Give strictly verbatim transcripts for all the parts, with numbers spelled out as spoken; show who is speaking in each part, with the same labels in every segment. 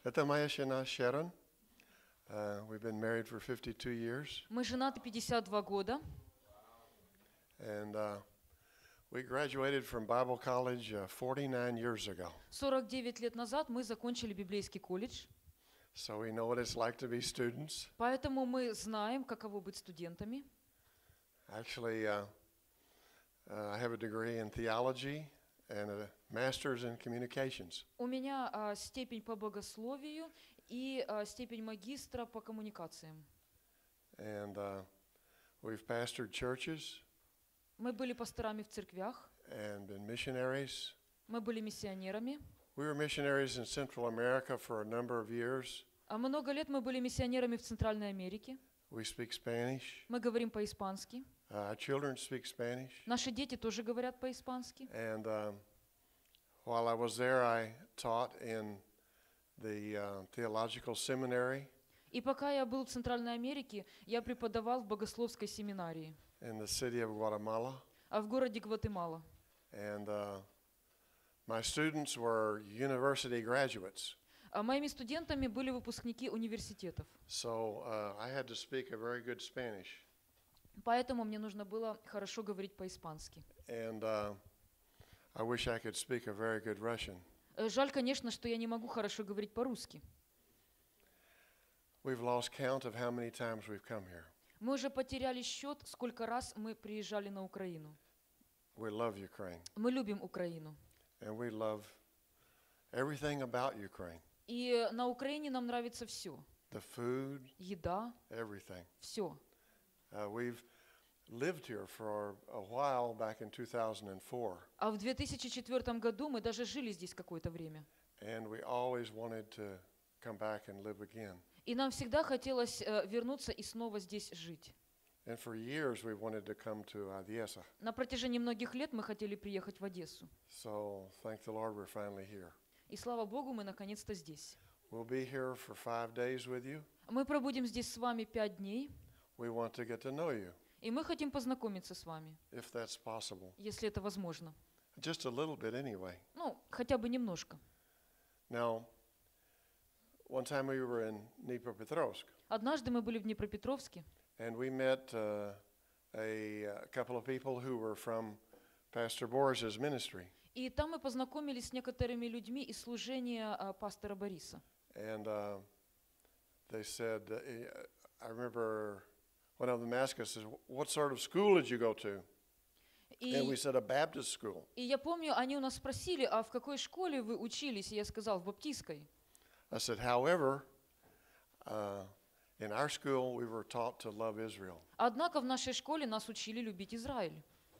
Speaker 1: Это моя жена Sharon. Uh, we've been married for fifty-two years.
Speaker 2: Мы женаты пятьдесят два года.
Speaker 1: And uh, we graduated from Bible college uh, forty-nine years ago.
Speaker 2: сорок девять лет назад мы закончили библейский колледж.
Speaker 1: So we know what it's like to be students.
Speaker 2: Поэтому мы знаем, каково быть студентами.
Speaker 1: Actually, uh, uh, I have a degree in theology and a master's in communications.
Speaker 2: У меня а, степень по богословию и а, степень магистра по коммуникациям.
Speaker 1: And uh, we've pastored churches
Speaker 2: Мы были пасторами в церквях,
Speaker 1: and been missionaries.
Speaker 2: мы были миссионерами.
Speaker 1: We were missionaries in Central America for a number of years.
Speaker 2: А много лет мы были миссионерами в Центральной Америке.
Speaker 1: We speak Spanish.
Speaker 2: Мы говорим по-испански.
Speaker 1: Uh, our children speak Spanish.
Speaker 2: Наши дети тоже говорят по-испански.
Speaker 1: And um, while I was there, I taught in the uh, theological seminary
Speaker 2: И пока я был в Центральной Америке, я преподавал в богословской семинарии,
Speaker 1: in the city of Guatemala.
Speaker 2: а в городе Гватемала.
Speaker 1: And uh, my students were university graduates.
Speaker 2: А моими студентами были выпускники университетов.
Speaker 1: So uh, I had to speak a very good Spanish.
Speaker 2: Поэтому мне нужно было хорошо говорить по-испански.
Speaker 1: And uh, I wish I could speak a very good Russian.
Speaker 2: Э, Жаль, конечно, что я не могу хорошо говорить по-русски.
Speaker 1: We've lost count of how many times we've come here.
Speaker 2: Мы уже потеряли счет, сколько раз мы приезжали на Украину.
Speaker 1: We love Ukraine.
Speaker 2: Мы любим Украину.
Speaker 1: And we love everything about Ukraine.
Speaker 2: И на Украине нам нравится все.
Speaker 1: The food,
Speaker 2: Еда,
Speaker 1: everything.
Speaker 2: все.
Speaker 1: Uh, we've lived here for a while back in two thousand four.
Speaker 2: А в две тысячи четвёртом году мы даже жили здесь какое-то время.
Speaker 1: And we always wanted to come back and live again.
Speaker 2: И нам всегда хотелось э, вернуться и снова здесь жить.
Speaker 1: And for years we wanted to come to Odessa.
Speaker 2: На протяжении многих лет мы хотели приехать в Одессу.
Speaker 1: So thank the Lord we're finally here.
Speaker 2: И слава Богу, мы наконец-то здесь.
Speaker 1: We'll be here for five days with you.
Speaker 2: Мы пробудем здесь с вами пять дней,
Speaker 1: We want to get to know you,
Speaker 2: и мы хотим познакомиться с вами,
Speaker 1: if that's possible.
Speaker 2: если это возможно.
Speaker 1: Just a little bit anyway.
Speaker 2: Ну, хотя бы немножко.
Speaker 1: Now, one time we were in Dnipropetrovsk,
Speaker 2: Однажды мы были в Днепропетровске,
Speaker 1: and we met uh, a, a couple of people who were from Pastor Boris's ministry.
Speaker 2: и там мы познакомились с некоторыми людьми из служения а, пастора Бориса.
Speaker 1: And uh, they said, uh, I remember one of them asked us, what sort of school did you go to? And we
Speaker 2: И,
Speaker 1: said, a Baptist school.
Speaker 2: и я помню, они у нас спросили, а в какой школе вы учились? И я сказал, в баптистской.
Speaker 1: I said, however, uh, in our school we were taught to love Israel.
Speaker 2: Однако в нашей школе нас учили любить Израиль.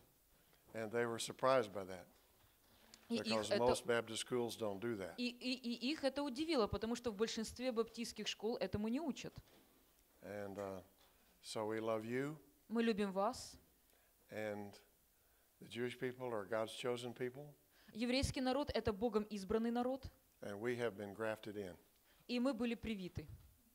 Speaker 1: And they were surprised by that,
Speaker 2: И их,
Speaker 1: because
Speaker 2: это,
Speaker 1: most Baptist schools don't do that.
Speaker 2: и, и, и их это удивило, потому что в большинстве баптистских школ этому не учат.
Speaker 1: And uh, so we love you,
Speaker 2: Мы любим вас.
Speaker 1: and the Jewish people are God's chosen people,
Speaker 2: Еврейский народ – это Богом избранный народ,
Speaker 1: and we have been grafted in.
Speaker 2: и мы были привиты.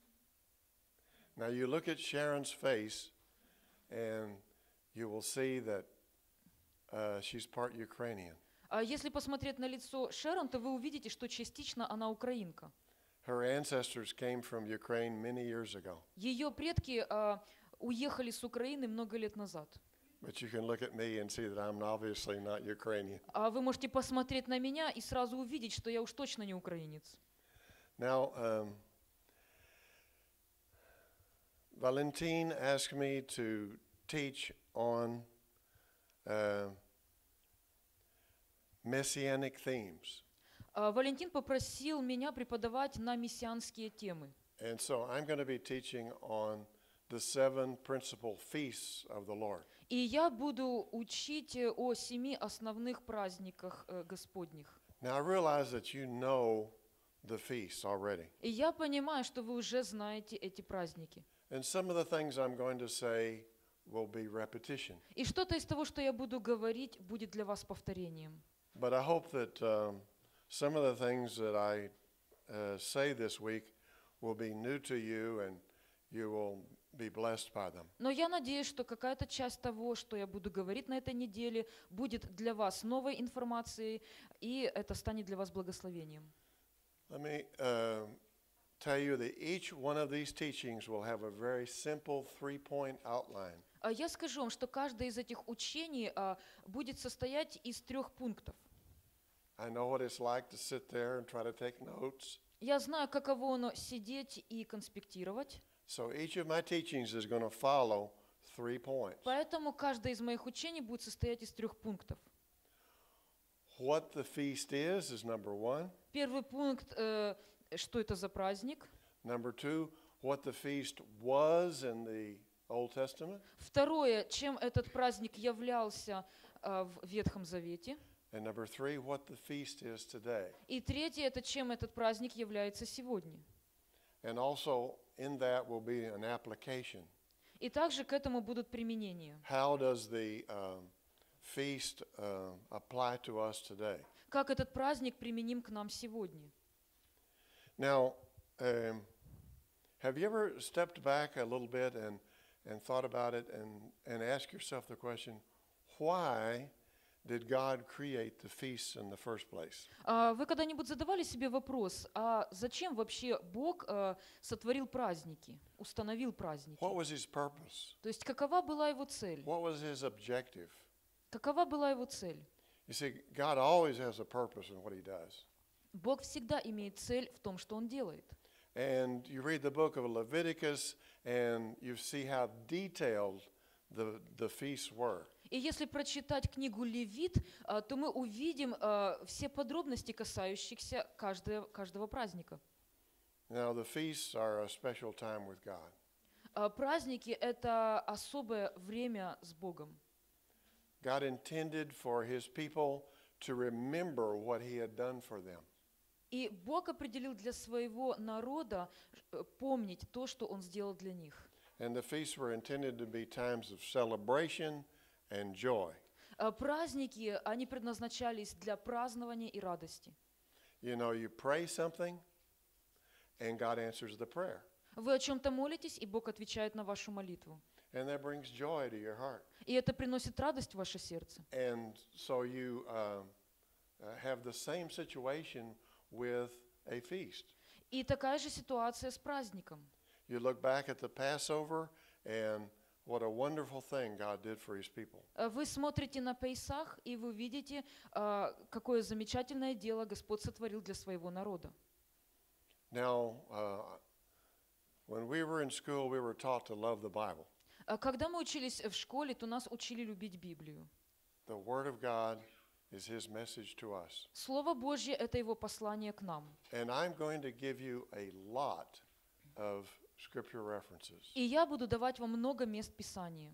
Speaker 1: Now you look at Sharon's face, and you will see that uh, she's part Ukrainian.
Speaker 2: А если посмотреть на лицо Шерон, то вы увидите, что частично она украинка.
Speaker 1: Her ancestors came from Ukraine many years ago.
Speaker 2: Ее предки а, уехали с Украины много лет назад.
Speaker 1: But you can look at me and see that I'm obviously not Ukrainian.
Speaker 2: А вы можете посмотреть на меня и сразу увидеть, что я уж точно не украинец.
Speaker 1: Now, um, Valentin asked me to teach on uh, messianic themes.
Speaker 2: А, Валентин попросил меня преподавать на мессианские темы.
Speaker 1: And so I'm going to be teaching on the seven principal feasts of the Lord.
Speaker 2: И я буду учить о семи основных праздниках э, Господних.
Speaker 1: Now, I realize that you know the feasts already.
Speaker 2: И я понимаю, что вы уже знаете эти праздники.
Speaker 1: And some of the things I'm going to say will be repetition.
Speaker 2: И что-то из того, что я буду говорить, будет для вас повторением.
Speaker 1: But I hope that um, some of the things that I uh, say this week will be new to you and you will be blessed by them.
Speaker 2: Но я надеюсь, что какая-то часть того, что я буду говорить на этой неделе, будет для вас новой информацией, и это станет для вас благословением.
Speaker 1: Let me uh, tell you that each one of these teachings will have a very simple three-point outline.
Speaker 2: А Я скажу вам, что каждое из этих учений а, будет состоять из трех пунктов.
Speaker 1: I know what it's like to sit there and try to take notes.
Speaker 2: Я знаю, каково оно сидеть и конспектировать,
Speaker 1: So each of my teachings is going to follow three points.
Speaker 2: поэтому каждое из моих учений будет состоять из трех пунктов.
Speaker 1: What the feast is is number one.
Speaker 2: Первый пункт, э, что это за праздник.
Speaker 1: Number two, what the feast was in the Old Testament.
Speaker 2: Второе, чем этот праздник являлся э, в Ветхом Завете.
Speaker 1: And number three, what the feast is today.
Speaker 2: И третье, это чем этот праздник является сегодня.
Speaker 1: And also in that will be an application.
Speaker 2: И также к этому будут применения.
Speaker 1: How does the um, feast uh, apply to us today?
Speaker 2: Как этот праздник применим к нам сегодня?
Speaker 1: Now, um, have you ever stepped back a little bit and, and thought about it and, and asked yourself the question, why did God create the feasts in the first place?
Speaker 2: А Вы когда-нибудь задавали себе вопрос, а зачем вообще Бог э, сотворил праздники, установил праздники?
Speaker 1: What was his purpose?
Speaker 2: То есть какова была его цель?
Speaker 1: What was his objective?
Speaker 2: Какова была его цель?
Speaker 1: You see, God always has a purpose in what he does.
Speaker 2: Бог всегда имеет цель в том, что Он делает.
Speaker 1: And you read the book of Leviticus and you see how detailed the, the feasts were.
Speaker 2: И если прочитать книгу Левит, а, то мы увидим а, все подробности, касающихся каждого, каждого праздника.
Speaker 1: Now, the feasts are a special time with God.
Speaker 2: А, Праздники — это особое время с Богом.
Speaker 1: God intended for his people to remember what he had done for them.
Speaker 2: И Бог определил для своего народа э, помнить то, что Он сделал для них.
Speaker 1: And the feasts were intended to be times of celebration and joy.
Speaker 2: А Праздники, они предназначались для празднования и радости.
Speaker 1: You know, you pray something and God answers the prayer.
Speaker 2: Вы о чем-то молитесь, и Бог отвечает на вашу молитву.
Speaker 1: And that brings joy to your heart.
Speaker 2: И это приносит радость в ваше сердце.
Speaker 1: And so you uh, uh, have the same situation with a feast.
Speaker 2: И такая же ситуация с праздником.
Speaker 1: You look back at the Passover and what a wonderful thing God did for his people.
Speaker 2: А Вы смотрите на Пейсах, и вы видите, а, какое замечательное дело Господь сотворил для своего народа.
Speaker 1: Now, uh, when we were in school, we were taught to love the Bible.
Speaker 2: А Когда мы учились в школе, то нас учили любить Библию.
Speaker 1: The Word of God is his message to us.
Speaker 2: Слово Божье — это Его послание к нам.
Speaker 1: And I'm going to give you a lot of scripture references.
Speaker 2: И я буду давать вам много мест Писания.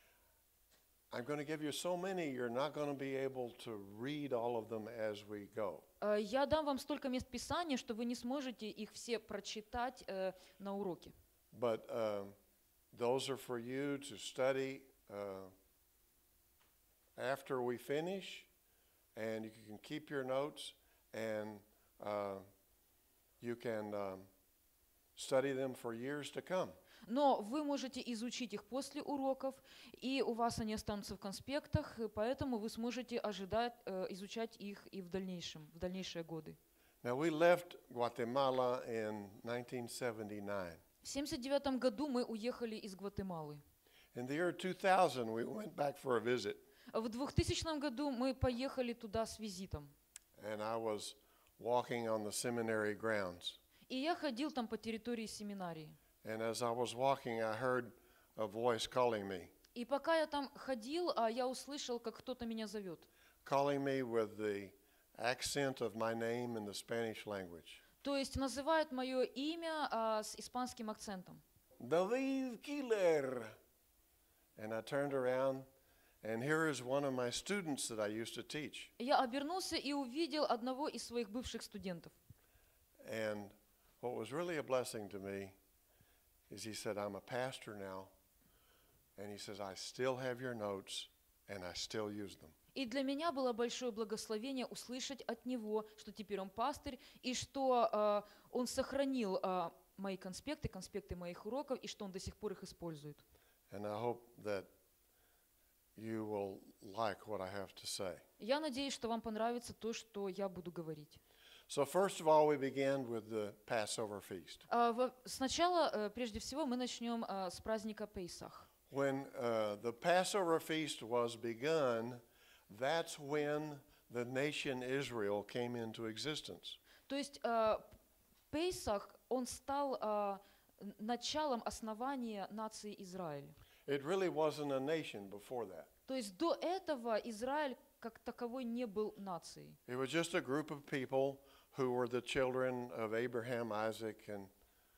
Speaker 1: I'm going to give you so many, you're not going to be able to read all of them as we go.
Speaker 2: А Я дам вам столько мест Писания, что вы не сможете их все прочитать э, на уроке.
Speaker 1: But um, those are for you to study uh, after we finish, and you can keep your notes, and uh, you can um, study them for years to come.
Speaker 2: Но вы можете изучить их после уроков, и у вас они останутся в конспектах, и поэтому вы сможете ожидать, э, изучать их и в дальнейшем, в дальнейшие годы.
Speaker 1: Now, we left Guatemala in nineteen seventy-nine.
Speaker 2: В семьдесят девятом году мы уехали из Гватемалы.
Speaker 1: In the year two thousand, we went back for a visit,
Speaker 2: В двухтысячном году мы поехали туда с визитом.
Speaker 1: and I was walking on the seminary grounds.
Speaker 2: И я ходил там по территории семинарии.
Speaker 1: And as I was walking, I heard a voice calling me,
Speaker 2: И пока я там ходил, а я услышал, как кто-то меня зовет.
Speaker 1: calling me with the accent of my name in the Spanish language.
Speaker 2: То есть называет мое имя а, с испанским акцентом.
Speaker 1: David Killer. And I turned around, and here is one of my students that I used to teach.
Speaker 2: Я обернулся и увидел одного из своих бывших студентов.
Speaker 1: And what was really a blessing to me is he said, I'm a pastor now. And he says, I still have your notes, and I still use them.
Speaker 2: И для меня было большое благословение услышать от него, что теперь он пастырь, и что э, он сохранил э, мои конспекты, конспекты моих уроков, и что он до сих пор их использует.
Speaker 1: And I hope that you will like what I have to say.
Speaker 2: Я надеюсь, что вам понравится то, что я буду говорить.
Speaker 1: So first of all, we began with the Passover feast.
Speaker 2: А, во- Сначала, э, прежде всего, мы начнем а, с праздника Пейсах.
Speaker 1: When uh, the Passover feast was begun, that's when the nation Israel came into existence.
Speaker 2: То есть а, Пейсах, он стал а, н- началом основания нации Израиль.
Speaker 1: It really wasn't a nation before that.
Speaker 2: То есть до этого Израиль как таковой не был нацией.
Speaker 1: It was just a group of people who were the children of Abraham, Isaac, and,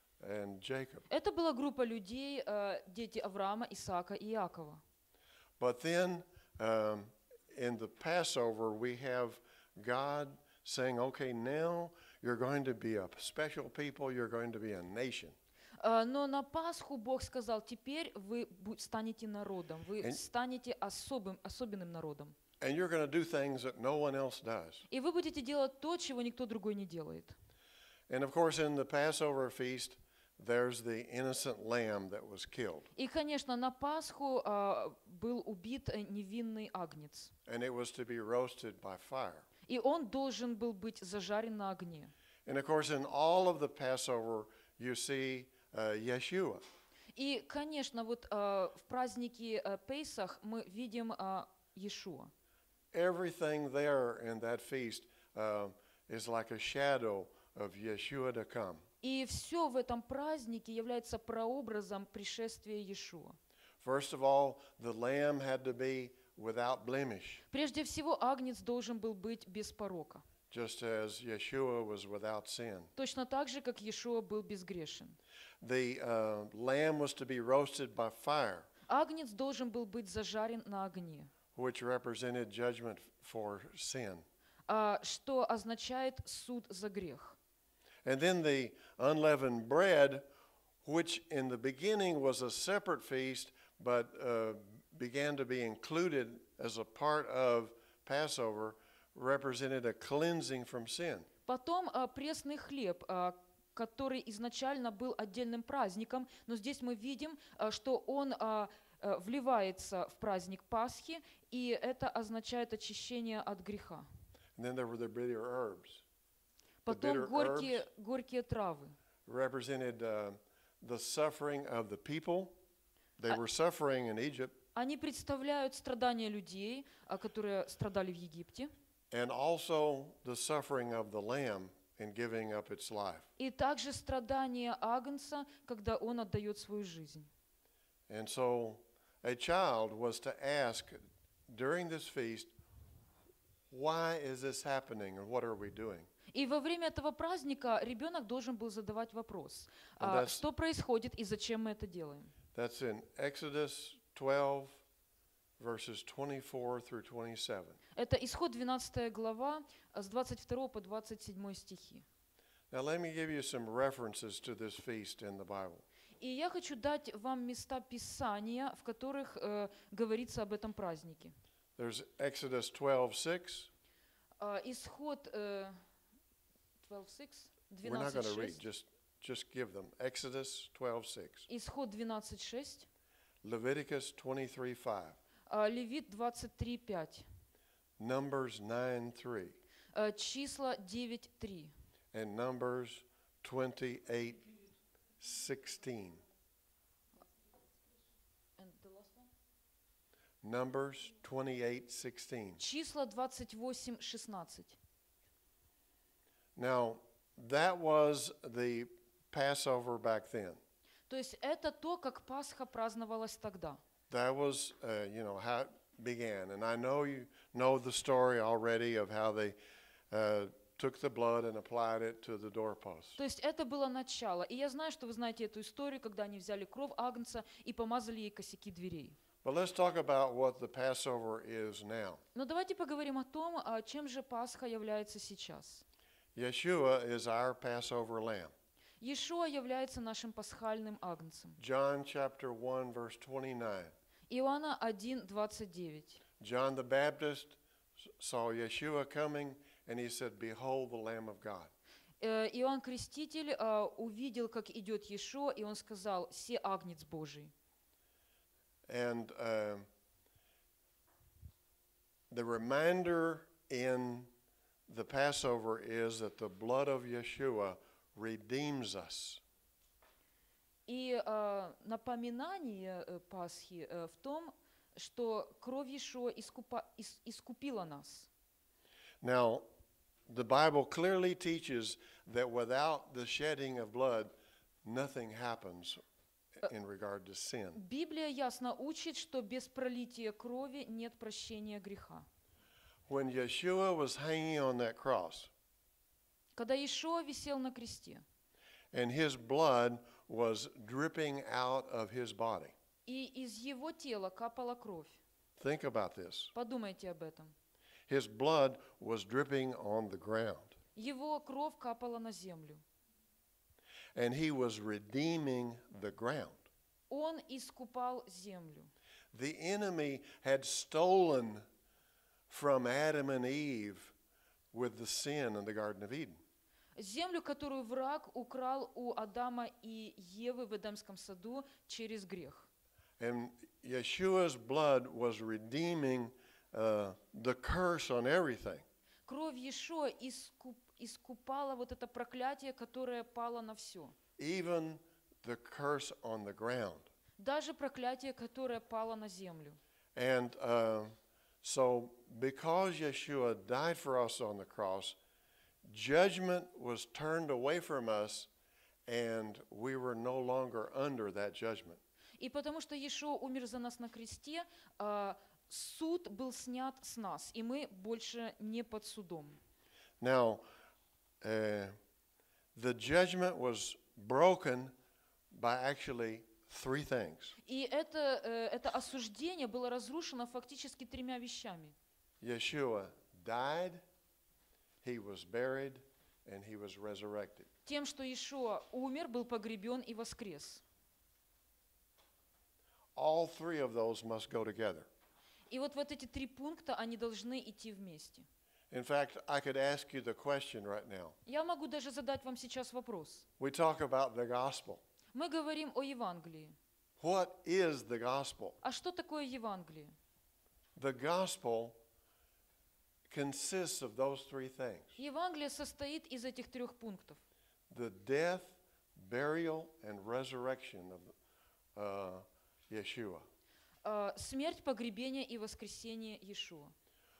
Speaker 1: and Jacob.
Speaker 2: Это была группа людей, э, дети Авраама, Исаака и Иакова.
Speaker 1: But then um, in the Passover, we have God saying, okay, now you're going to be a special people, you're going to be a nation.
Speaker 2: Э, Но на Пасху Бог сказал: теперь вы бу- станете народом, вы
Speaker 1: And-
Speaker 2: станете особым, особенным народом.
Speaker 1: And you're going to do things that no one else does.
Speaker 2: И вы будете делать то, чего никто другой не делает.
Speaker 1: And of course, in the Passover feast, there's the innocent lamb that was killed.
Speaker 2: И, конечно, на Пасху а, был убит э, невинный агнец.
Speaker 1: And it was to be roasted by fire.
Speaker 2: И он должен был быть зажарен на огне.
Speaker 1: And of course, in all of the Passover, you see uh, Yeshua.
Speaker 2: И, конечно, вот а, в празднике а, Пейсах мы видим а, Иешуа.
Speaker 1: Everything there in that feast uh, is like a shadow of Yeshua to come.
Speaker 2: И все в этом празднике является прообразом пришествия Иешуа.
Speaker 1: First of all, the lamb had to be without blemish,
Speaker 2: Прежде всего, агнец должен был быть без порока.
Speaker 1: just as Yeshua was without sin.
Speaker 2: Точно так же, как Иешуа был безгрешен.
Speaker 1: The uh, lamb was to be roasted by fire,
Speaker 2: Агнец должен был быть зажарен на огне,
Speaker 1: which represented judgment for sin.
Speaker 2: а, что означает суд за грех.
Speaker 1: And then the unleavened bread, which in the beginning was a separate feast, but uh, began to be included as a part of Passover, represented a cleansing from sin.
Speaker 2: Потом а, пресный хлеб, а, который изначально был отдельным праздником, но здесь мы видим, а, что он а, а, вливается в праздник Пасхи, и это означает очищение от греха.
Speaker 1: And then there were the bitter herbs,
Speaker 2: Потом
Speaker 1: bitter
Speaker 2: горькие, горькие травы.
Speaker 1: represented uh, the suffering of the people. They
Speaker 2: А-
Speaker 1: were suffering in Egypt,
Speaker 2: Они представляют страдания людей, а, которые страдали в Египте,
Speaker 1: and also the suffering of the lamb in giving up its life.
Speaker 2: и также страдания агнца, когда он отдает свою жизнь.
Speaker 1: And so a child was to ask during this feast, why is this happening, or what are we doing?
Speaker 2: И во время этого праздника ребенок должен был задавать вопрос,
Speaker 1: And
Speaker 2: а,
Speaker 1: that's-
Speaker 2: что происходит и зачем мы это делаем.
Speaker 1: That's in Exodus twelve, verses twenty-four through twenty-seven.
Speaker 2: Это Исход двенадцатая глава а, с двадцать второго по двадцать седьмой стихи.
Speaker 1: Now, let me give you some references to this feast in the Bible.
Speaker 2: И я хочу дать вам места Писания, в которых э, говорится об этом празднике.
Speaker 1: There's Exodus twelve six.
Speaker 2: А, Исход э, двенадцать шесть,
Speaker 1: We're not going
Speaker 2: двенадцать
Speaker 1: to read,
Speaker 2: шесть,
Speaker 1: just, just give them. Exodus twelve six.
Speaker 2: Исход двенадцать шесть,
Speaker 1: Leviticus twenty-three five.
Speaker 2: а, Левит двадцать три пять,
Speaker 1: Numbers nine three.
Speaker 2: э, числа девять три.
Speaker 1: And Numbers twenty-eight sixteen. Numbers twenty-eight sixteen.
Speaker 2: Числа двадцать восемь шестнадцать.
Speaker 1: Now, that was the Passover back then.
Speaker 2: То есть это то, как Пасха праздновалась тогда.
Speaker 1: That was, uh, you know, how it began. And I know you know the story already of how they uh, took the blood and applied it to the doorposts.
Speaker 2: То есть это было начало. И я знаю, что вы знаете эту историю, когда они взяли кровь агнца и помазали ей косяки дверей.
Speaker 1: But let's talk about what the Passover is now.
Speaker 2: Но давайте поговорим о том, а чем же Пасха является сейчас.
Speaker 1: Yeshua is our Passover lamb.
Speaker 2: Иешуа является нашим пасхальным агнцем.
Speaker 1: John chapter one, verse twenty-nine.
Speaker 2: Иоанна один двадцать девять.
Speaker 1: John the Baptist s- saw Yeshua coming, and he said, "Behold the Lamb of God."
Speaker 2: Э, Иоанн Креститель а, увидел, как идет Иешуа, и он сказал: «Се агнец Божий».
Speaker 1: And um, the reminder in the Passover is that the blood of Yeshua redeems us.
Speaker 2: И э, напоминание э, Пасхи э, в том, что кровь Иешуа искупа- ис- искупила нас.
Speaker 1: Now, the Bible clearly teaches that without the shedding of blood, nothing happens in regard to sin.
Speaker 2: Библия ясно учит, что без пролития крови нет прощения греха.
Speaker 1: When Yeshua was hanging on that cross,
Speaker 2: Когда Иешуа висел на кресте,
Speaker 1: and his blood was dripping out of his body.
Speaker 2: и из его тела капала кровь.
Speaker 1: Think about this.
Speaker 2: Подумайте об этом.
Speaker 1: His blood was dripping on the ground,
Speaker 2: Его кровь капала на землю.
Speaker 1: and he was redeeming the ground.
Speaker 2: Он искупал землю.
Speaker 1: The enemy had stolen from Adam and Eve with the sin in the Garden of Eden.
Speaker 2: Землю, которую враг украл у Адама и Евы в Эдемском саду через грех.
Speaker 1: And Yeshua's blood was redeeming uh, the curse on everything.
Speaker 2: Кровь Иешуа искуп, искупала вот это проклятие, которое пало на все.
Speaker 1: Even the curse on the ground.
Speaker 2: Даже проклятие, которое пало на землю.
Speaker 1: And uh, so, because Yeshua died for us on the cross, judgment was turned away from us, and we were no longer under that judgment.
Speaker 2: И потому что Иешуа умер за нас на кресте, а, суд был снят с нас, и мы больше не под судом.
Speaker 1: Now, uh, the judgment was broken by actually three things.
Speaker 2: И это, э, это осуждение было разрушено фактически тремя вещами.
Speaker 1: Yeshua died, he was buried, and he was resurrected.
Speaker 2: Тем, что Иешуа умер, был погребен и воскрес.
Speaker 1: All three of those must go together.
Speaker 2: И вот, вот эти три пункта, они должны идти вместе.
Speaker 1: In fact, I could ask you the question right now.
Speaker 2: Я могу даже задать вам сейчас вопрос.
Speaker 1: We talk about the gospel.
Speaker 2: Мы говорим о Евангелии.
Speaker 1: What is the gospel?
Speaker 2: А что такое Евангелие?
Speaker 1: The gospel consists of those three things:
Speaker 2: Евангелие состоит из этих трех пунктов.
Speaker 1: the death, burial, and resurrection of uh, Yeshua.
Speaker 2: А, Смерть, погребение и воскресение Иешуа.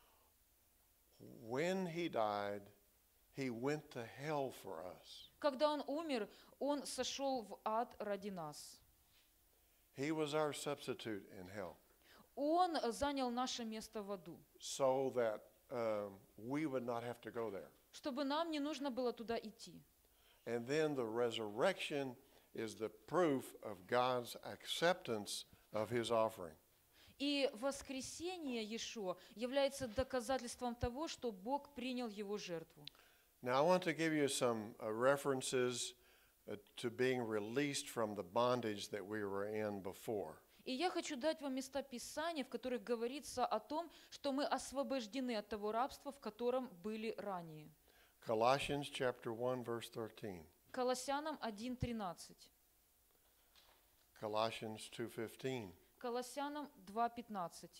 Speaker 1: When he died, he went to hell for us.
Speaker 2: Когда Он умер, Он сошел в ад ради нас.
Speaker 1: He was our substitute in hell,
Speaker 2: Он занял наше место в аду,
Speaker 1: so that um, we would not have to go there.
Speaker 2: чтобы нам не нужно было туда идти.
Speaker 1: And then the resurrection is the proof of God's acceptance of his offering.
Speaker 2: И воскресение Иешуа является доказательством того, что Бог принял Его жертву.
Speaker 1: Now, I want to give you some uh, references uh, to being released from the bondage that we were in before.
Speaker 2: И я хочу дать вам места Писания, в которых говорится о том, что мы освобождены от того рабства, в котором были ранее.
Speaker 1: Colossians chapter one, verse thirteen.
Speaker 2: Колоссянам один тринадцать.
Speaker 1: Colossians two fifteen.
Speaker 2: Колоссянам два пятнадцать.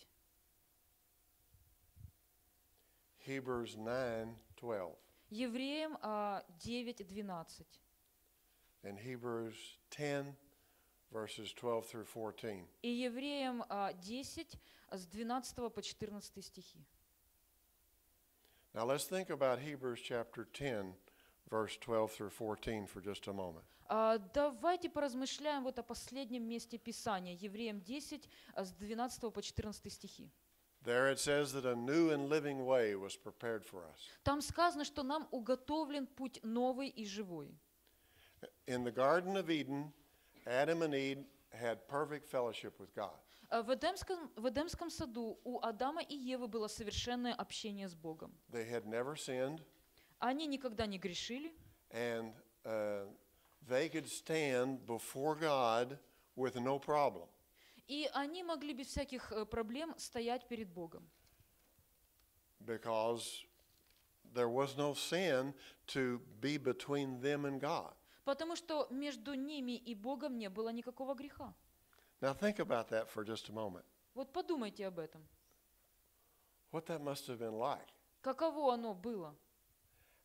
Speaker 1: Hebrews nine twelve.
Speaker 2: Евреям а, девять двенадцать.
Speaker 1: And Hebrews ten, verses twelve through fourteen.
Speaker 2: И Евреям а, десять с двенадцатого по четырнадцатый стихи.
Speaker 1: Now, let's think about Hebrews chapter ten, verse twelve through fourteen for just a moment.
Speaker 2: А, Давайте поразмышляем вот о последнем месте Писания, Евреям десять а, с двенадцатого по четырнадцатый стихи.
Speaker 1: There it says that a new and living way was prepared for us.
Speaker 2: Там сказано, что нам уготовлен путь новый и живой.
Speaker 1: In the Garden of Eden, Adam and Eve had perfect fellowship with God.
Speaker 2: А В Эдемском, в Эдемском саду у Адама и Евы было совершенное общение с Богом.
Speaker 1: They had never sinned,
Speaker 2: Они никогда не грешили,
Speaker 1: and uh, they could stand before God with no problem.
Speaker 2: и они могли без всяких э, проблем стоять перед Богом.
Speaker 1: Because there was no sin to be between them and God.
Speaker 2: Потому что между ними и Богом не было никакого греха.
Speaker 1: Now think about that for just a moment.
Speaker 2: Вот подумайте об этом.
Speaker 1: What that must have been like.
Speaker 2: Каково оно было?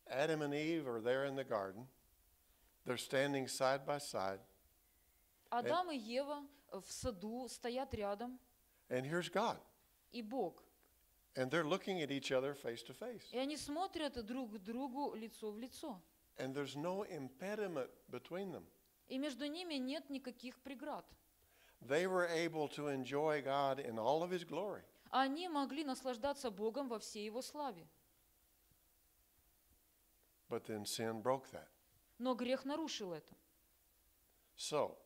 Speaker 1: Adam and Eve are there in the garden. They're standing side by side.
Speaker 2: Адам и Ева в саду стоят рядом,
Speaker 1: And here's God.
Speaker 2: и Бог.
Speaker 1: And they're looking at each other face to face.
Speaker 2: И они смотрят друг к другу лицо в лицо.
Speaker 1: And there's no impediment between them.
Speaker 2: И между ними нет никаких преград.
Speaker 1: They were able to enjoy God in all of His glory.
Speaker 2: Они могли наслаждаться Богом во всей Его славе.
Speaker 1: But then sin broke that.
Speaker 2: Но грех нарушил это.
Speaker 1: So,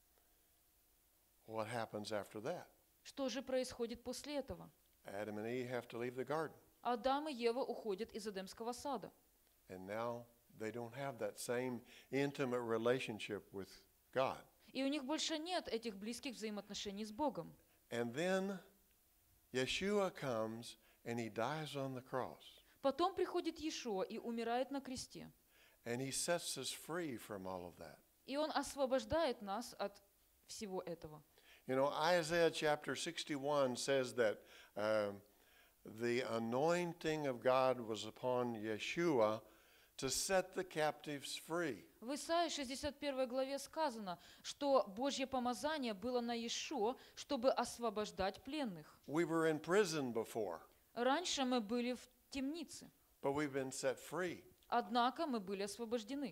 Speaker 1: what happens after that?
Speaker 2: Что же происходит после этого?
Speaker 1: Adam and Eve have to leave the garden.
Speaker 2: Адам и Ева уходят из Эдемского сада.
Speaker 1: And now they don't have that same intimate relationship with God.
Speaker 2: И у них больше нет этих близких взаимоотношений с Богом.
Speaker 1: And then Yeshua comes and He dies on the cross.
Speaker 2: Потом приходит Иешуа и умирает на кресте.
Speaker 1: And He sets us free from all of that.
Speaker 2: И Он освобождает нас от всего этого.
Speaker 1: You know, Isaiah chapter sixty-one says that um, the anointing of God was upon Yeshua to set the captives free.
Speaker 2: В Исаии шестьдесят первой главе сказано, что Божье помазание было на Иешуа, чтобы освобождать пленных.
Speaker 1: We were in prison before,
Speaker 2: Раньше мы были в темнице,
Speaker 1: but we've been set free.
Speaker 2: однако мы были освобождены.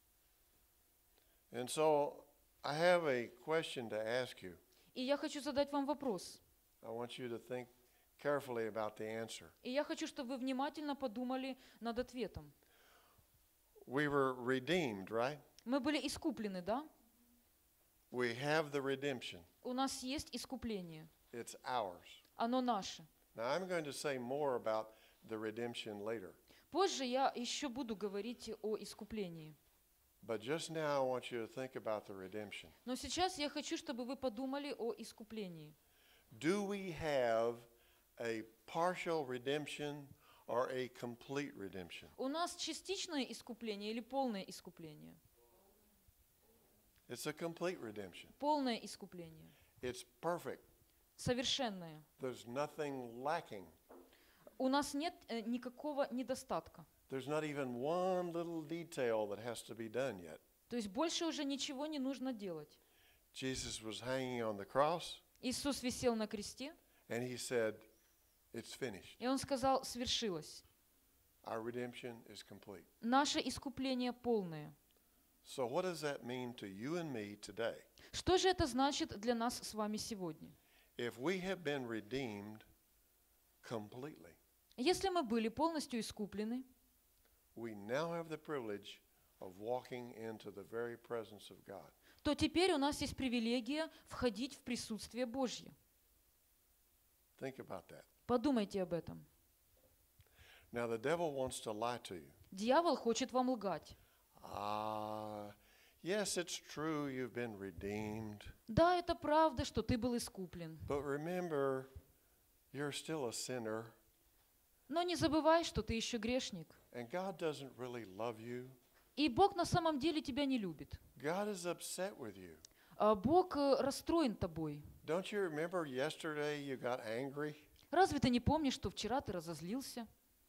Speaker 1: And so I have a question to ask you.
Speaker 2: И я хочу задать вам вопрос.
Speaker 1: I want you to think carefully about the answer.
Speaker 2: И я хочу, чтобы вы внимательно подумали над ответом.
Speaker 1: We were redeemed, right?
Speaker 2: Мы были искуплены, да?
Speaker 1: We have the redemption.
Speaker 2: У нас есть искупление.
Speaker 1: It's ours.
Speaker 2: Оно наше.
Speaker 1: Now I'm going to say more about the redemption later.
Speaker 2: Позже я еще буду говорить о искуплении.
Speaker 1: But just now I want you to think about the redemption.
Speaker 2: Но сейчас я хочу, чтобы вы подумали о искуплении.
Speaker 1: Do we have a partial redemption or a complete redemption?
Speaker 2: У нас частичное искупление или полное искупление?
Speaker 1: It's a complete redemption.
Speaker 2: Полное искупление.
Speaker 1: It's perfect.
Speaker 2: Совершенное.
Speaker 1: There's nothing lacking.
Speaker 2: У нас нет э, никакого недостатка.
Speaker 1: There's not even one little detail that has to be done yet.
Speaker 2: То есть больше уже ничего не нужно делать.
Speaker 1: Jesus was hanging on the cross,
Speaker 2: Иисус висел на кресте,
Speaker 1: and He said, it's finished.
Speaker 2: и Он сказал: свершилось.
Speaker 1: Our redemption is complete.
Speaker 2: Наше искупление полное.
Speaker 1: So what does that mean to you and me today?
Speaker 2: Что же это значит для нас с вами сегодня?
Speaker 1: If we have been redeemed completely,
Speaker 2: Если мы были полностью искуплены,
Speaker 1: we now have the privilege of walking into the very presence of God.
Speaker 2: то теперь у нас есть привилегия входить в присутствие Божье.
Speaker 1: Think about that.
Speaker 2: Подумайте об этом.
Speaker 1: Now the devil wants to lie to you.
Speaker 2: Дьявол хочет вам лгать.
Speaker 1: Ah, yes, it's true you've been redeemed,
Speaker 2: Да, это правда, что ты был искуплен.
Speaker 1: but remember, you're still a sinner,
Speaker 2: Но не забывай, что ты еще грешник.
Speaker 1: and God doesn't really love you.
Speaker 2: И Бог на самом деле тебя не любит.
Speaker 1: God is upset with you.
Speaker 2: А Бог э, расстроен тобой.
Speaker 1: Don't you remember yesterday you got angry?
Speaker 2: Разве ты не помнишь, что вчера ты разозлился?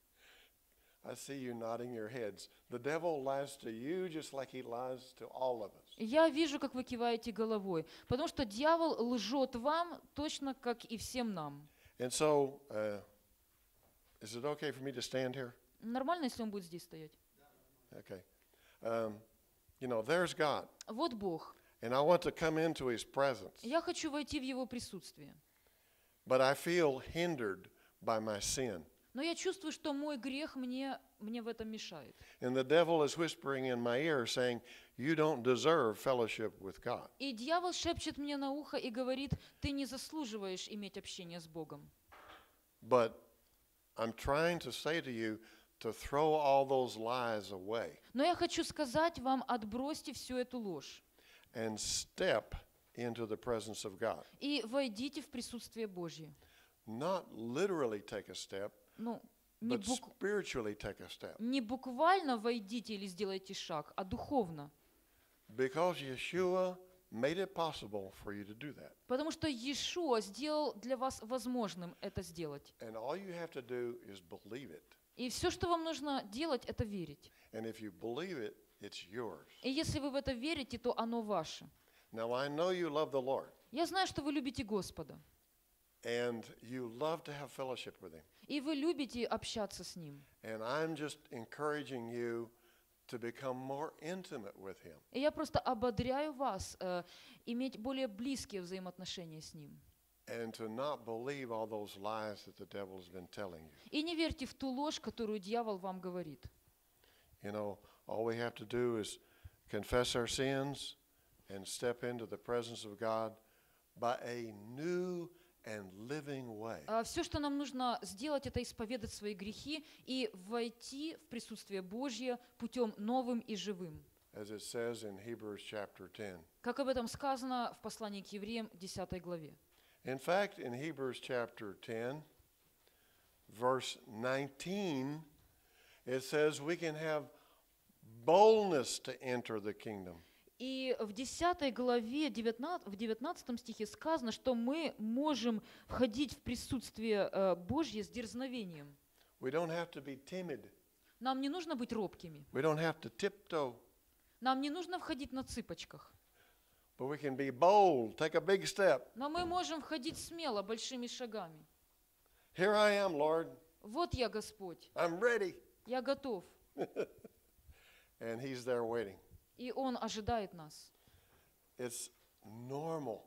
Speaker 1: I see you nodding your heads. The devil lies to you just like he lies to all of us.
Speaker 2: Я вижу, как вы киваете головой, потому что дьявол лжет вам точно, как и всем нам.
Speaker 1: And so, uh, is it okay for me to stand here?
Speaker 2: Нормально, если он будет здесь стоять?
Speaker 1: Okay. Um, you know, there's God,
Speaker 2: Вот Бог.
Speaker 1: and I want to come into His presence,
Speaker 2: Я хочу войти в Его присутствие.
Speaker 1: but I feel hindered by my sin.
Speaker 2: Но я чувствую, что мой грех мне, мне в этом мешает.
Speaker 1: And the devil is whispering in my ear saying, you don't deserve fellowship with God.
Speaker 2: И дьявол шепчет мне на ухо и говорит: ты не заслуживаешь иметь общение с Богом.
Speaker 1: But I'm trying to say to you to throw all those lies away
Speaker 2: Но я хочу сказать вам: отбросьте всю эту ложь
Speaker 1: and step into the presence of God.
Speaker 2: и войдите в присутствие Божье.
Speaker 1: Not literally take a step,
Speaker 2: Ну, не,
Speaker 1: but
Speaker 2: бук-
Speaker 1: spiritually take a step.
Speaker 2: не буквально войдите или сделайте шаг, а духовно.
Speaker 1: Because Yeshua made it possible for you to do that.
Speaker 2: Потому что Иешуа сделал для вас возможным это сделать.
Speaker 1: And all you have to do is believe it.
Speaker 2: И все, что вам нужно делать, это верить.
Speaker 1: And if you believe it, it's yours.
Speaker 2: И если вы в это верите, то оно ваше.
Speaker 1: Now, I know you love the Lord,
Speaker 2: Я знаю, что вы любите Господа.
Speaker 1: and you love to have fellowship with Him.
Speaker 2: И вы любите общаться с Ним.
Speaker 1: And I'm just encouraging you to become more intimate with Him.
Speaker 2: И я просто ободряю вас э, иметь более близкие взаимоотношения с Ним.
Speaker 1: And to not believe all those lies that the devil has been telling you.
Speaker 2: И не верьте в ту ложь, которую дьявол вам говорит.
Speaker 1: You know, all we have to do is confess our sins and step into the presence of God by a new and living way.
Speaker 2: Все, что нам нужно сделать, это исповедать свои грехи и войти в присутствие Божье путем новым и живым.
Speaker 1: As it says in Hebrews chapter ten.
Speaker 2: Как об этом сказано в послании к евреям, десятой главе.
Speaker 1: In fact, in Hebrews chapter ten, verse nineteen, it says we can have boldness to enter the kingdom.
Speaker 2: И в десятой главе, в девятнадцатом стихе сказано, что мы можем входить в присутствие э, Божье с дерзновением.
Speaker 1: We don't have to be timid.
Speaker 2: Нам не нужно быть робкими.
Speaker 1: We don't have to tiptoe.
Speaker 2: Нам не нужно входить на цыпочках.
Speaker 1: But we can be bold, take a big step.
Speaker 2: Но мы можем входить смело, большими шагами.
Speaker 1: Here I am, Lord.
Speaker 2: Вот я, Господь.
Speaker 1: I'm ready.
Speaker 2: Я готов.
Speaker 1: And He's there waiting.
Speaker 2: И Он ожидает нас.
Speaker 1: It's normal.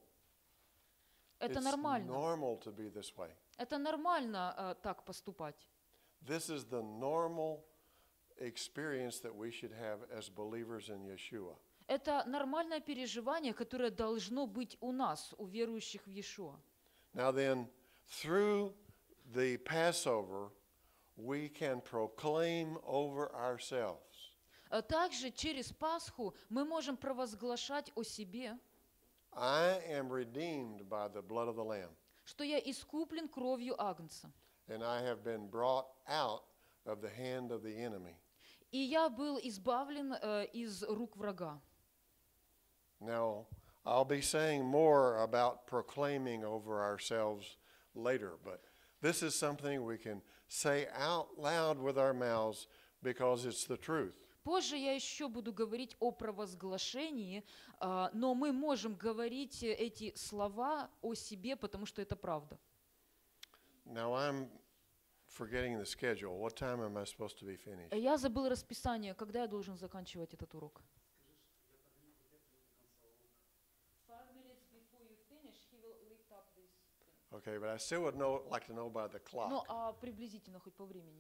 Speaker 2: Это
Speaker 1: It's
Speaker 2: нормально.
Speaker 1: normal to be this way.
Speaker 2: Это нормально э, так поступать.
Speaker 1: This is the normal experience that we should have as believers in Yeshua.
Speaker 2: Это нормальное переживание, которое должно быть у нас, у верующих в Иешуа.
Speaker 1: Now then, through the Passover, we can proclaim over ourselves.
Speaker 2: А также через Пасху мы можем провозглашать о себе,
Speaker 1: I am redeemed by the blood of the Lamb,
Speaker 2: что я искуплен кровью Агнца,
Speaker 1: and I have been brought out of the hand of the enemy.
Speaker 2: и я был избавлен э, из рук врага.
Speaker 1: Now, I'll be saying more about proclaiming over ourselves later, but this is something we can say out loud with our mouths because it's the truth.
Speaker 2: Позже я еще буду говорить о провозглашении, а, но мы можем говорить эти слова о себе, потому что это правда.
Speaker 1: Now, I'm forgetting the schedule. What time am I supposed to be finished?
Speaker 2: Я забыл расписание, когда я должен заканчивать этот урок.
Speaker 1: Okay, but I still would know, like to know by the clock.
Speaker 2: Ну, а приблизительно хоть по времени.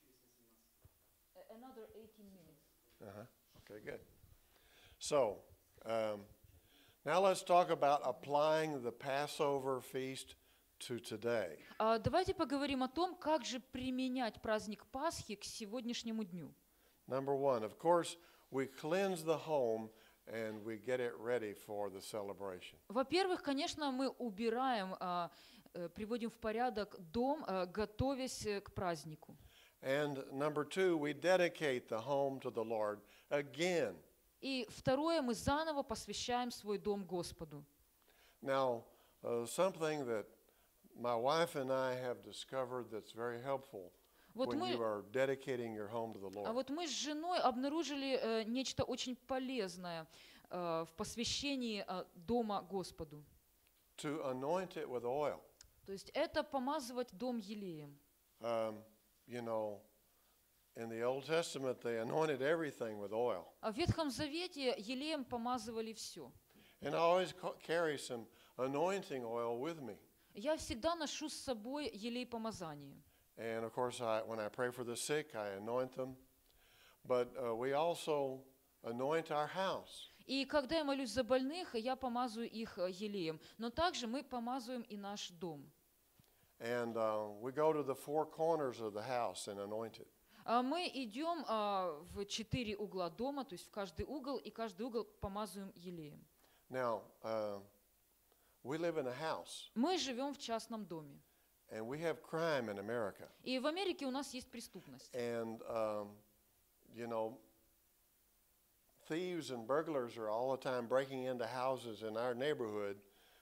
Speaker 2: Another eighteen minutes.
Speaker 1: Uh-huh. Okay, good. So, um, now let's talk about applying the Passover feast to today.
Speaker 2: А, давайте поговорим о том, как же применять праздник Пасхи к сегодняшнему дню.
Speaker 1: Number one, of course, we cleanse the home and we get it ready for the celebration.
Speaker 2: Во-первых, конечно, мы убираем, а, э, приводим в порядок дом, а, готовясь э, к празднику.
Speaker 1: And number two, we dedicate the home to the Lord again.
Speaker 2: И второе, мы заново посвящаем свой дом Господу.
Speaker 1: Now, uh, something that my wife and I have discovered that's very helpful
Speaker 2: Вот
Speaker 1: when
Speaker 2: мы,
Speaker 1: you are dedicating your home to the
Speaker 2: а
Speaker 1: Lord.
Speaker 2: вот мы с женой обнаружили э, нечто очень полезное э, в посвящении э, дома Господу.
Speaker 1: To anoint it with oil.
Speaker 2: То есть это помазывать дом елеем.
Speaker 1: Um, you know, in the Old Testament, they anointed everything with oil.
Speaker 2: А в Ветхом Завете елеем помазывали все.
Speaker 1: And I always ca- carry some anointing oil with me.
Speaker 2: Я всегда ношу с собой елей помазания.
Speaker 1: And of course, I, when I pray for the sick, I anoint them. But uh, we also anoint our house.
Speaker 2: И когда я молюсь за больных, я помазываю их э, елеем. Но также мы помазываем и наш дом.
Speaker 1: And uh, we go to the four corners of the house and anoint it.
Speaker 2: А мы идем а, в четыре угла дома, то есть в каждый угол, и каждый угол помазываем елеем.
Speaker 1: Now, uh, we live in a house,
Speaker 2: Мы живем в частном доме.
Speaker 1: and we have crime in America.
Speaker 2: И в Америке у нас есть преступность.
Speaker 1: And, um, you know, thieves and burglars are all the time breaking into houses in our neighborhood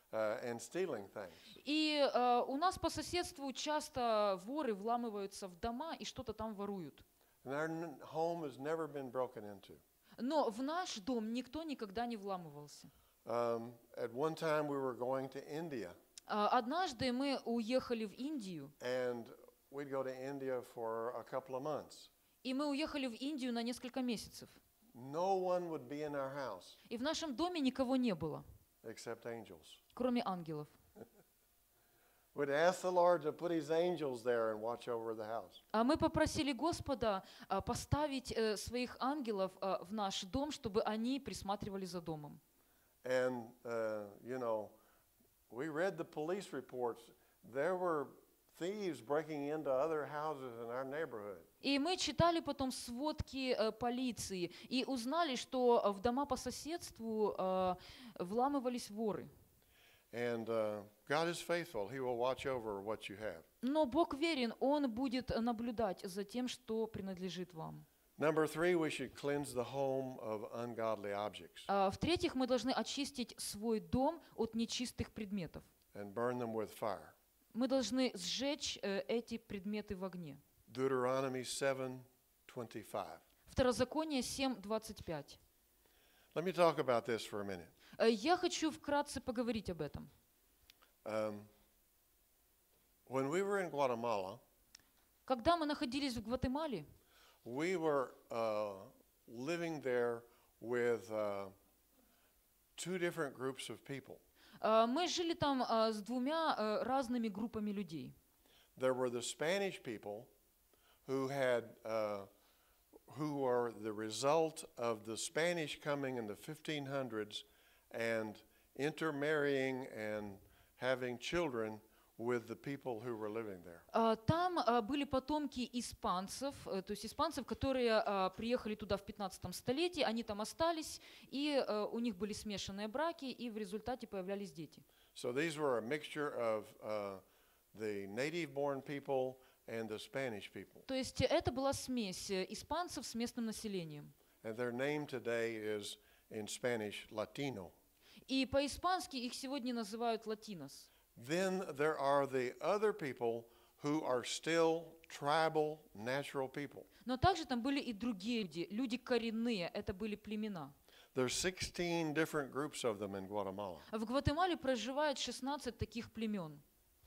Speaker 1: uh, and stealing things.
Speaker 2: И э, у нас по соседству часто воры вламываются в дома и что-то там воруют.
Speaker 1: And our n- home has never been broken into.
Speaker 2: Но в наш дом никто никогда не вламывался.
Speaker 1: Um, at one time, we were going to India,
Speaker 2: А, Однажды мы уехали в Индию,
Speaker 1: and we'd go to India for a couple of months.
Speaker 2: и мы уехали в Индию на несколько месяцев.
Speaker 1: No one would be in our house
Speaker 2: И в нашем доме никого не было,
Speaker 1: except angels.
Speaker 2: кроме ангелов.
Speaker 1: We'd ask the Lord to put His angels there and watch over the house.
Speaker 2: А мы попросили Господа а, поставить э, своих ангелов а, в наш дом, чтобы они присматривали за домом.
Speaker 1: And, uh, you know, we read the police reports. There were thieves breaking into other houses in our neighborhood.
Speaker 2: И мы читали потом сводки э, полиции и узнали, что э, в дома по соседству э, вламывались воры.
Speaker 1: And uh, God is faithful. He will watch over what you have.
Speaker 2: Но Бог верен, Он будет наблюдать за тем, что принадлежит вам.
Speaker 1: Number three, we should cleanse the home of ungodly objects
Speaker 2: А, В-третьих, мы должны очистить свой дом от нечистых предметов.
Speaker 1: and burn them with fire.
Speaker 2: Мы должны сжечь э, эти предметы в огне.
Speaker 1: Deuteronomy seven twenty-five.
Speaker 2: Второзаконие семь двадцать пять.
Speaker 1: Let me talk about this for a minute.
Speaker 2: Э, Я хочу вкратце поговорить об этом.
Speaker 1: Um, when we were in Guatemala,
Speaker 2: Когда мы находились в Гватемале,
Speaker 1: we were uh, living there with uh, two different groups of people.
Speaker 2: э, мы жили там э, с двумя э, разными группами людей.
Speaker 1: There were the Spanish people who had, uh, who were the result of the Spanish coming in the fifteen hundreds and intermarrying and having children with the people who were living there.
Speaker 2: А, Там а, были потомки испанцев, э, то есть испанцев, которые а, приехали туда в пятнадцатом столетии, они там остались, и э, у них были смешанные браки, и в результате появлялись дети.
Speaker 1: So these were a mixture of uh, the native-born people and the Spanish people.
Speaker 2: То есть это была смесь э, испанцев с местным населением.
Speaker 1: And their name today is, in Spanish, Latino.
Speaker 2: И по-испански их сегодня называют латинос.
Speaker 1: Then there are the other people who are still tribal, natural people.
Speaker 2: Но также там были и другие люди, люди коренные, это были племена.
Speaker 1: There's sixteen different groups of them in Guatemala.
Speaker 2: В Гватемале проживает шестнадцать таких племен.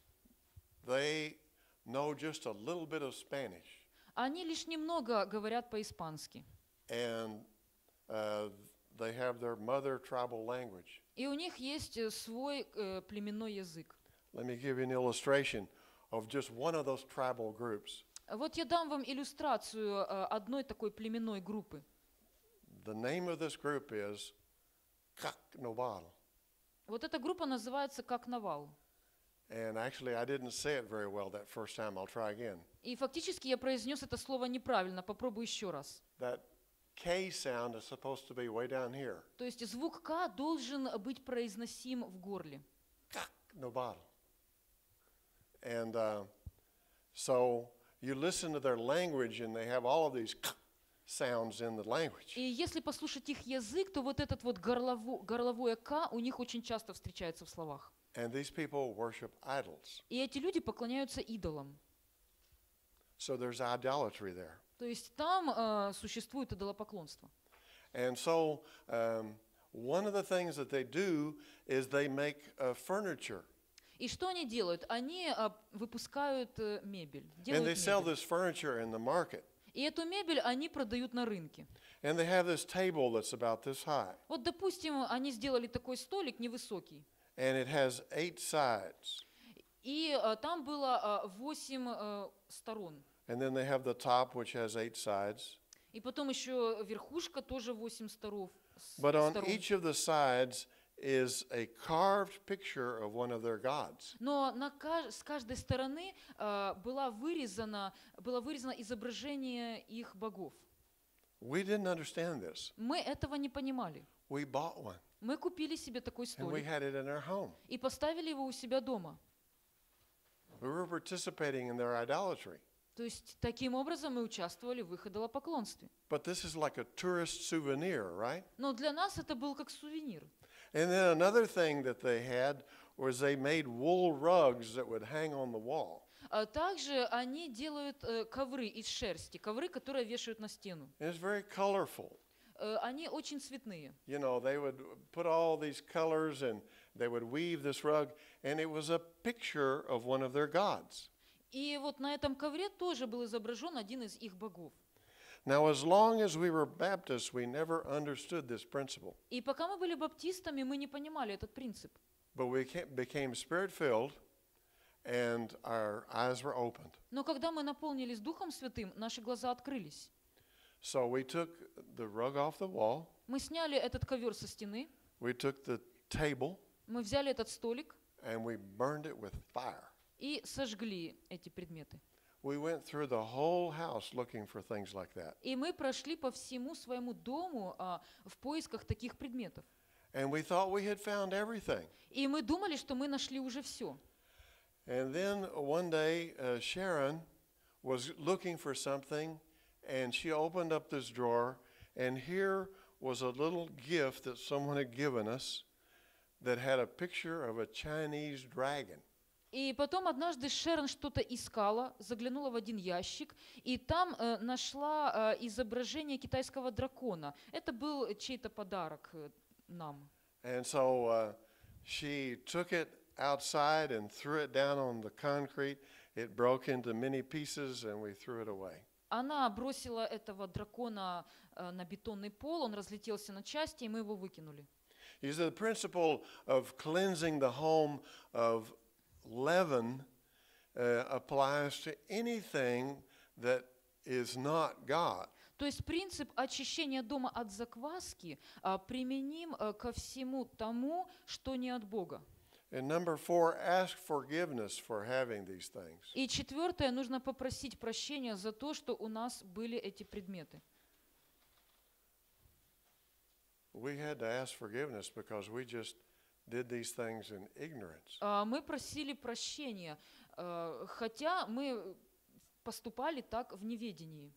Speaker 1: They know just a little bit of Spanish,
Speaker 2: Они лишь немного говорят по-испански.
Speaker 1: and uh, they have their mother tribal language.
Speaker 2: И у них есть э, свой э, племенной язык.
Speaker 1: Let me give you an illustration of just one of those tribal groups.
Speaker 2: Вот я дам вам иллюстрацию э, одной такой племенной группы.
Speaker 1: The name of this group is Kaknobal.
Speaker 2: Вот эта группа называется «Как навал».
Speaker 1: And actually, I didn't say it very well that first time. I'll try again.
Speaker 2: И фактически я произнес это слово неправильно, попробую еще раз.
Speaker 1: That K sound is supposed to be way down here.
Speaker 2: То есть звук «К» должен быть произносим в горле.
Speaker 1: Kaknobal. And uh, so you listen to their language, and they have all of these k sounds in the language.
Speaker 2: И если послушать их язык, то вот этот вот горлово- горловое «К» у них очень часто встречается в словах.
Speaker 1: And these people worship idols.
Speaker 2: И эти люди поклоняются идолам.
Speaker 1: So there's idolatry there.
Speaker 2: То есть там э, существует идолопоклонство.
Speaker 1: And so um, one of the things that they do is they make uh, furniture.
Speaker 2: И что они делают? Они э, выпускают э, мебель,
Speaker 1: And
Speaker 2: делают
Speaker 1: they sell
Speaker 2: мебель.
Speaker 1: this furniture in the market.
Speaker 2: И эту мебель они продают на рынке.
Speaker 1: And they have this table that's about this high.
Speaker 2: Вот, допустим, они сделали такой столик невысокий,
Speaker 1: And it has eight sides.
Speaker 2: и э, там было э, восемь э, сторон.
Speaker 1: And then they have the top, which has eight sides.
Speaker 2: И потом еще верхушка, тоже восемь сторов. с-
Speaker 1: But on
Speaker 2: сторон.
Speaker 1: each of the sides is a carved picture of one of their gods.
Speaker 2: Но на, ка- с каждой стороны э, была вырезана, было вырезано изображение их богов.
Speaker 1: We didn't understand this.
Speaker 2: Мы этого не понимали.
Speaker 1: We bought one,
Speaker 2: Мы купили себе такой
Speaker 1: and we
Speaker 2: столик
Speaker 1: had it in our home.
Speaker 2: и поставили его у себя дома.
Speaker 1: We were participating in their idolatry.
Speaker 2: То есть таким образом мы участвовали в их идолопоклонстве.
Speaker 1: But this is like a tourist souvenir, right?
Speaker 2: Но для нас это был как сувенир.
Speaker 1: And then another thing that they had was they made wool rugs that would hang on the wall.
Speaker 2: А также они делают э, ковры из шерсти, ковры, которые вешают на стену.
Speaker 1: And it's very colorful.
Speaker 2: Э, Они очень цветные.
Speaker 1: You know, they would put all these colors and they would weave this rug, and it was a picture of one of their gods.
Speaker 2: И вот на этом ковре тоже был изображен один из их богов.
Speaker 1: Now, as long as we were Baptists, we never understood this principle.
Speaker 2: И пока мы были баптистами, мы не понимали этот принцип.
Speaker 1: But we ca- became spirit-filled, and our eyes were opened.
Speaker 2: Но когда мы наполнились Духом Святым, наши глаза открылись.
Speaker 1: So we took the rug off the wall,
Speaker 2: Мы сняли этот ковер со стены,
Speaker 1: we took the table,
Speaker 2: мы взяли этот столик
Speaker 1: and we burned it with fire.
Speaker 2: и сожгли эти предметы.
Speaker 1: We went through the whole house looking for things like that.
Speaker 2: И мы прошли по всему своему дому а, в поисках таких предметов.
Speaker 1: And we thought we had found everything.
Speaker 2: И мы думали, что мы нашли уже все.
Speaker 1: And then one day, uh, Sharon was looking for something, and she opened up this drawer, and here was a little gift that someone had given us that had a picture of a Chinese dragon.
Speaker 2: И потом однажды Шерон что-то искала, заглянула в один ящик, и там э, нашла э, изображение китайского дракона. Это был чей-то подарок э, нам.
Speaker 1: And so uh, she took it outside and threw it down on the concrete. It broke into many pieces, and we threw it away.
Speaker 2: Она бросила этого дракона э, на бетонный пол, он разлетелся на части, и мы его выкинули.
Speaker 1: You see, the principle of cleansing the home of leaven uh, applies to anything that is not God.
Speaker 2: То есть принцип очищения дома от закваски а, применим а, ко всему тому, что не от Бога.
Speaker 1: And number four, ask forgiveness for having these things.
Speaker 2: И четвертое, нужно попросить прощения за то, что у нас были эти предметы.
Speaker 1: We had to ask forgiveness because we just did these things in ignorance.
Speaker 2: А, Мы просили прощения, а, хотя мы поступали так в неведении.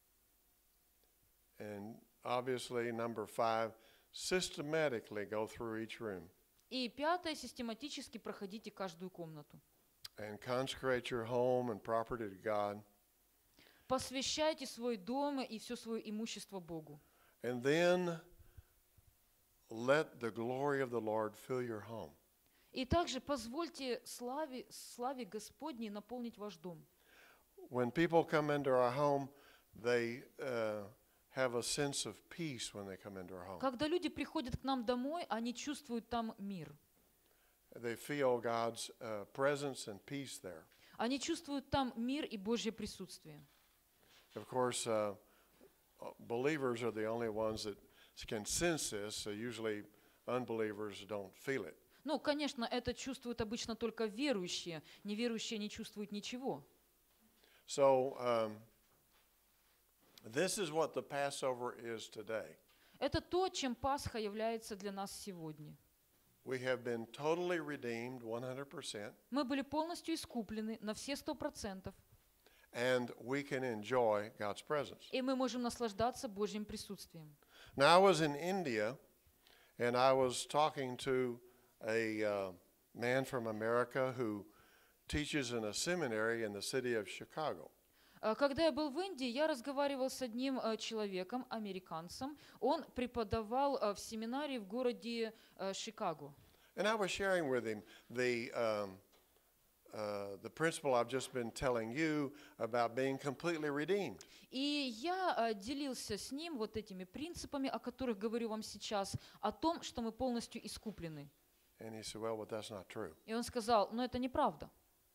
Speaker 1: And obviously, number five, systematically go through each room
Speaker 2: И пятое, систематически проходите каждую комнату.
Speaker 1: and consecrate your home and property to God.
Speaker 2: Посвящайте свой дом и все свое имущество Богу.
Speaker 1: And then let the glory of the Lord fill your home.
Speaker 2: И также позвольте славе, славе Господней наполнить ваш дом.
Speaker 1: When people come into our home, they uh, have a sense of peace when they come into our home.
Speaker 2: Когда люди приходят к нам домой, они чувствуют там мир.
Speaker 1: They feel God's uh, presence and peace there.
Speaker 2: Они чувствуют там мир и Божье присутствие.
Speaker 1: Of course, uh, believers are the only ones that can sense this, so usually unbelievers don't feel it.
Speaker 2: Ну, конечно, это чувствуют обычно только верующие. Неверующие не чувствуют ничего.
Speaker 1: So um, this is what the Passover is today.
Speaker 2: Это то, чем Пасха является для нас сегодня.
Speaker 1: We have been totally redeemed, one hundred percent,
Speaker 2: Мы были полностью искуплены на все сто процентов,
Speaker 1: and we can enjoy God's presence.
Speaker 2: и мы можем наслаждаться Божьим присутствием.
Speaker 1: Now, I was in India, and I was talking to a uh, man from America who teaches in a seminary in the city of Chicago.
Speaker 2: А Когда я был в Индии, я разговаривал с одним э, человеком, американцем. Он преподавал э, в семинарии в городе э, Чикаго.
Speaker 1: And I was sharing with him the, um, uh, the principle I've just been telling you about being completely redeemed.
Speaker 2: И я э, делился с ним вот этими принципами, о которых говорю вам сейчас, о том, что мы полностью искуплены.
Speaker 1: And he said, well, but that's not true.
Speaker 2: И он сказал, но это неправда.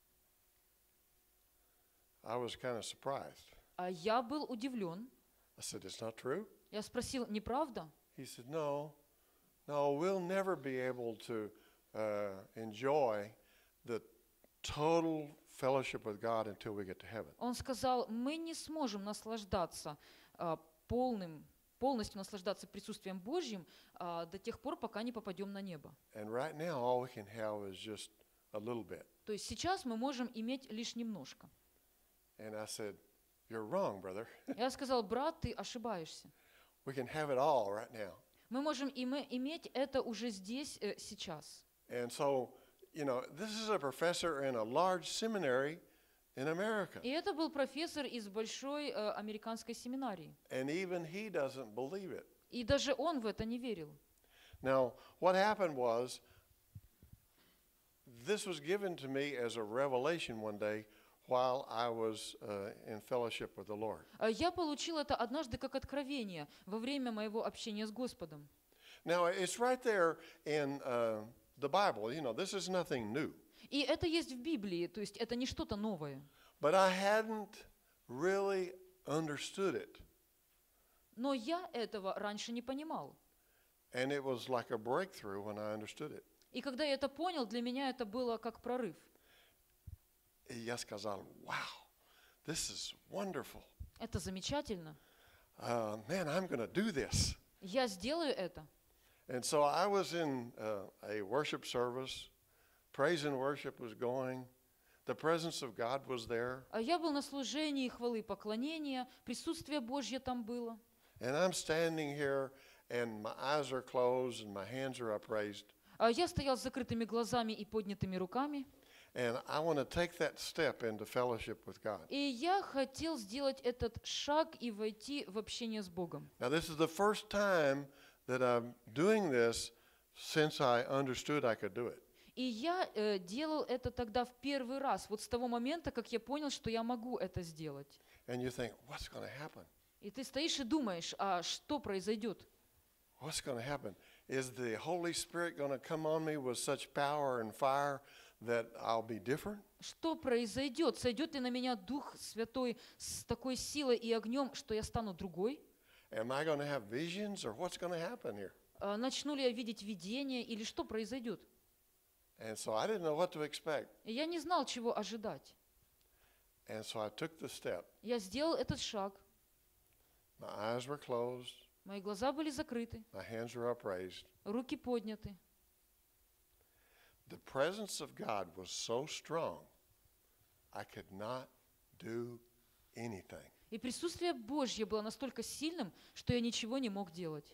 Speaker 1: I was kind of surprised.
Speaker 2: А я был удивлен.
Speaker 1: I said, it's not true?
Speaker 2: Я спросил, неправда?
Speaker 1: He said, no, no, we'll never be able to uh, enjoy the total fellowship with God until we get to heaven.
Speaker 2: Он сказал, мы не сможем наслаждаться а, полным, полностью наслаждаться присутствием Божьим а, до тех пор, пока не попадем на небо.
Speaker 1: And right now, all we can have is just a little bit.
Speaker 2: То есть сейчас мы можем иметь лишь немножко.
Speaker 1: And I said, you're wrong, brother.
Speaker 2: Я сказал, брат, ты ошибаешься.
Speaker 1: We can have it all right now.
Speaker 2: Мы можем име- иметь это уже здесь, э, сейчас.
Speaker 1: And so you know, this is a professor in a large seminary in America.
Speaker 2: И это был профессор из большой э, американской семинарии.
Speaker 1: And even he doesn't believe it.
Speaker 2: И даже он в это не верил.
Speaker 1: Now, what happened was, this was given to me as a revelation one day while I was uh, in fellowship with the Lord.
Speaker 2: А Я получил это однажды как откровение во время моего общения с Господом.
Speaker 1: Now, it's right there in uh, the Bible. You know, this is nothing new.
Speaker 2: И это есть в Библии, то есть это не что-то новое.
Speaker 1: But I hadn't really understood it.
Speaker 2: Но я этого раньше не понимал.
Speaker 1: And it was like a breakthrough when I understood it.
Speaker 2: И когда я это понял, для меня это было как прорыв.
Speaker 1: И я сказал, wow, this is wonderful.
Speaker 2: Это замечательно.
Speaker 1: Uh, man, I'm going to do this.
Speaker 2: Я сделаю это.
Speaker 1: And so I was in uh, a worship service. Praise and worship was going. The presence of God was there.
Speaker 2: А я был на служении хвалы и поклонения, присутствие Божье там было.
Speaker 1: And I'm standing here, and my eyes are closed, and my hands are upraised.
Speaker 2: А я стоял с закрытыми глазами и поднятыми руками.
Speaker 1: And I want to take that step into fellowship with God.
Speaker 2: И я хотел сделать этот шаг и войти в общение с Богом.
Speaker 1: Now, this is the first time that I'm doing this since I understood I could do it.
Speaker 2: И я э, делал это тогда в первый раз, вот с того момента, как я понял, что я могу это сделать.
Speaker 1: And you think, what's going to happen?
Speaker 2: И ты стоишь и думаешь, а что произойдет?
Speaker 1: What's going to happen? Is the Holy Spirit going to come on me with such power and fire that I'll be different?
Speaker 2: Что произойдет? Сойдет ли на меня Дух Святой с такой силой и огнем, что я стану другой?
Speaker 1: Am I going to have visions, or what's going to happen here?
Speaker 2: А, Начну ли я видеть видение или что произойдет?
Speaker 1: And so I didn't know what to expect.
Speaker 2: И я не знал, чего ожидать.
Speaker 1: And so I took the step.
Speaker 2: Я сделал этот шаг.
Speaker 1: My eyes were closed.
Speaker 2: Мои глаза были закрыты,
Speaker 1: My hands were upraised.
Speaker 2: руки подняты.
Speaker 1: The presence of God was so strong, I could not do anything.
Speaker 2: И присутствие Божье было настолько сильным, что я ничего не мог делать.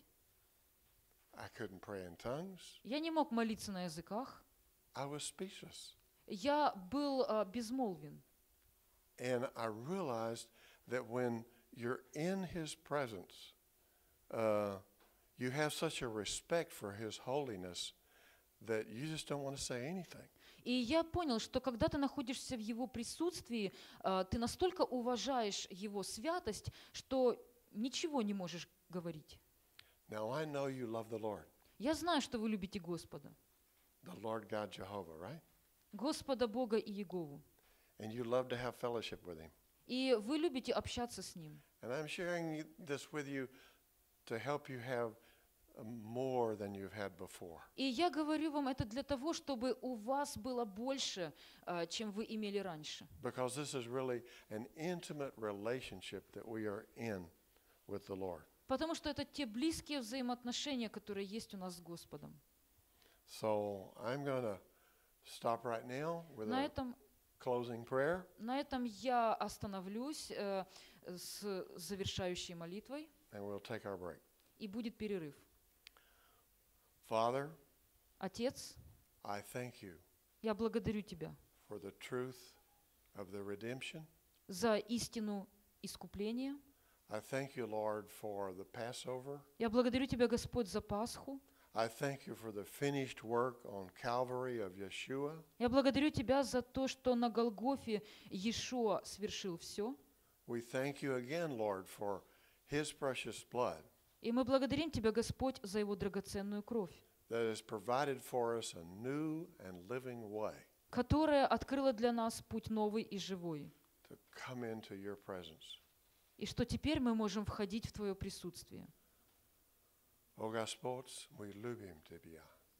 Speaker 1: I couldn't pray in tongues.
Speaker 2: Я не мог молиться на языках.
Speaker 1: I was speechless.
Speaker 2: Я был а, безмолвен.
Speaker 1: And I realized that when you're in His presence, uh, you have such a respect for His holiness that you just don't want to say anything.
Speaker 2: И я понял, что когда ты находишься в Его присутствии, а, ты настолько уважаешь Его святость, что ничего не можешь говорить.
Speaker 1: Now I know you love the Lord,
Speaker 2: Я знаю, что вы любите Господа,
Speaker 1: the Lord God Jehovah, right?
Speaker 2: Господа Бога и Иегову.
Speaker 1: And you love to have fellowship with Him.
Speaker 2: И вы любите общаться с Ним.
Speaker 1: And I'm sharing this with you to help you have more than you've had before.
Speaker 2: И я говорю вам это для того, чтобы у вас было больше, а, чем вы имели раньше.
Speaker 1: Because this is really an intimate relationship that we are in with the Lord.
Speaker 2: Потому что это те близкие взаимоотношения, которые есть у нас с Господом.
Speaker 1: So I'm going to stop right now with
Speaker 2: На
Speaker 1: a
Speaker 2: этом,
Speaker 1: closing prayer.
Speaker 2: на этом я остановлюсь э, с завершающей молитвой,
Speaker 1: And we'll take our break.
Speaker 2: и будет перерыв.
Speaker 1: Father,
Speaker 2: Отец,
Speaker 1: I thank you
Speaker 2: я благодарю Тебя
Speaker 1: for the truth of the redemption.
Speaker 2: за истину искупления.
Speaker 1: I thank you, Lord, for the Passover.
Speaker 2: Я благодарю Тебя, Господь, за Пасху.
Speaker 1: I thank you for the finished work on Calvary of Yeshua.
Speaker 2: Я благодарю Тебя за то, что на Голгофе Иешуа свершил все.
Speaker 1: We thank you again, Lord, for His precious blood
Speaker 2: И мы благодарим Тебя, Господь, за Его драгоценную кровь,
Speaker 1: that has provided for us a new and living way
Speaker 2: которая открыла для нас путь новый и живой.
Speaker 1: to come into your presence.
Speaker 2: И что теперь мы можем входить в Твое присутствие.
Speaker 1: О Господь, мы любим Тебя.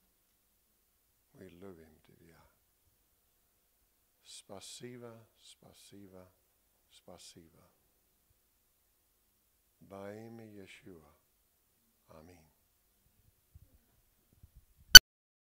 Speaker 1: Мы любим Тебя. Спасибо, спасибо, спасибо. Во имя Иешуа. Аминь.